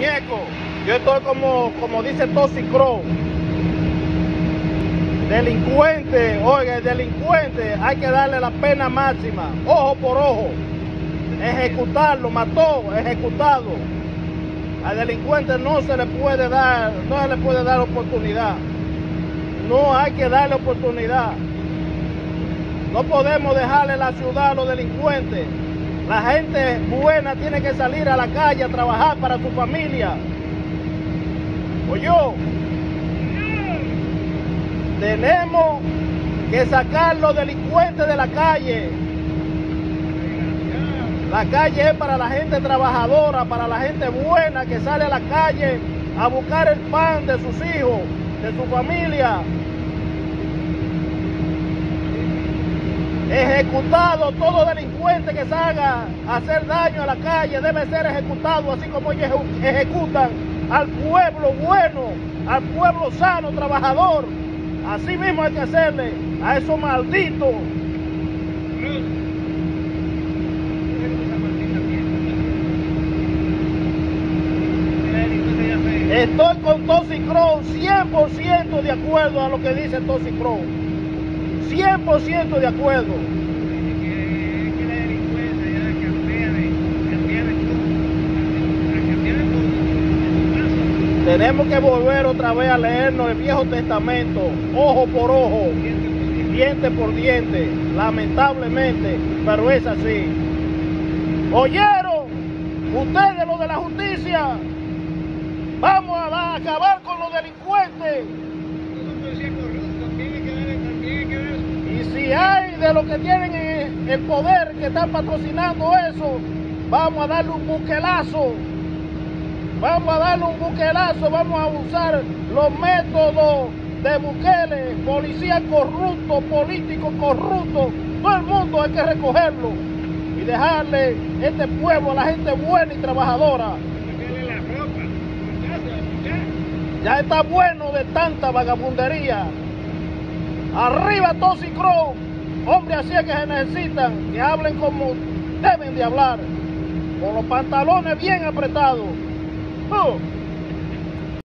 Muñeco, yo estoy como dice Tosi Crow. Delincuente, oiga, el delincuente hay que darle la pena máxima, ojo por ojo, ejecutarlo, mató, ejecutado. Al delincuente no se le puede dar oportunidad, no hay que darle oportunidad. No podemos dejarle la ciudad a los delincuentes. La gente buena tiene que salir a la calle a trabajar para su familia. Oye, tenemos que sacar los delincuentes de la calle. La calle es para la gente trabajadora, para la gente buena que sale a la calle a buscar el pan de sus hijos, de su familia. Ejecutado, todo delincuente que salga a hacer daño a la calle debe ser ejecutado, así como ellos ejecutan al pueblo bueno, al pueblo sano, trabajador. Así mismo hay que hacerle a esos malditos. Estoy con Tosi Crow, 100% de acuerdo a lo que dice Tosi Crow. 100% de acuerdo. Tenemos que volver otra vez a leernos el Viejo Testamento, ojo por ojo, diente por diente, lamentablemente, pero es así. ¿Oyeron? Ustedes, los de la justicia, vamos a acabar con los delincuentes. Y si hay de los que tienen el poder que están patrocinando eso, vamos a darle un buquelazo. Vamos a darle un buquelazo, vamos a usar los métodos de Bukele, policía corrupto, político corrupto, todo el mundo hay que recogerlo y dejarle este pueblo a la gente buena y trabajadora. Ya está bueno de tanta vagabundería. Arriba Tosi Crow, hombres así es que se necesitan, que hablen como deben de hablar, con los pantalones bien apretados.